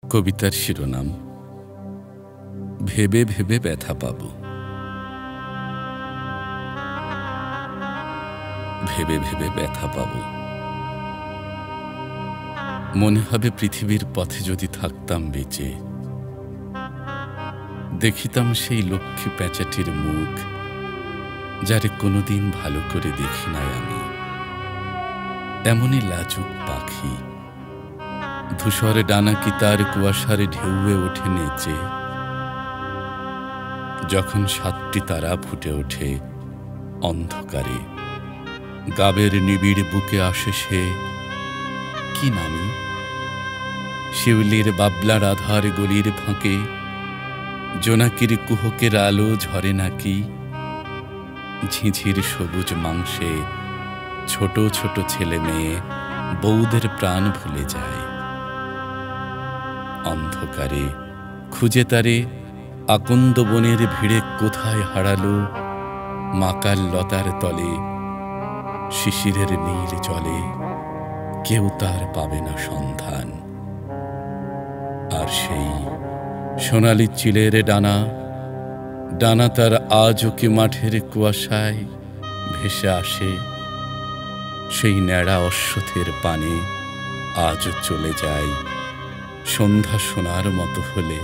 কবিতার শিরোনাম ভেবে ভেবে ব্যথা পাব। ভেবে ভেবে ব্যথা পাব, মনে হবে পৃথিবীর পথে যদি থাকতাম বেঁচে, দেখিতাম সেই লক্ষ্মী প্যাঁচাটির মুখ, যারে কোনোদিন ভালো করে দেখি নাই আমি। এমনই লাজুক পাখি, ধূসর ডানা কি তার কুয়াশার ঢেউয়ে ওঠে নেচে। যখন ৭টি তারা ফুটে ওঠে অন্ধকারে, গাবের নিবিড় বুকে আসে সে, কি নামি? শিউলির বাবলার আধার গলির ফাঁকে জোনাকির কুহকের আলো ঝরে নাকি? ঝিঝির সবুজ মাংসে ছোট ছোট ছেলে মেয়ে বউদের প্রাণ ভুলে যায়। অন্ধকারে খুঁজে তারে আকন্দ বনের ভিড়ে কোথায় হারালো? মাকাল লতার তলে শিশিরের নীল জলে কেউ তার পাবে না সন্ধান। আর সেই সোনালি চিলের ডানা, ডানা তার আজও কি মাঠের কুয়াশায় ভেসে আসে? সেই ন্যাড়া অশ্বথের পানে আজও চলে যায় সন্ধ্যা সোনার মতো হলে।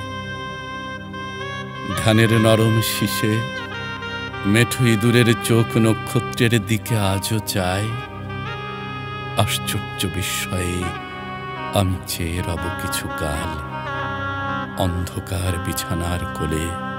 ধানের নরম শীষে মেঠো ইঁদুরের চোখ নক্ষত্রের দিকে আজও চায়। আশ্চর্য বিস্ময়ে আমি চেয়ে রব কিছু কাল অন্ধকার বিছানার কোলে।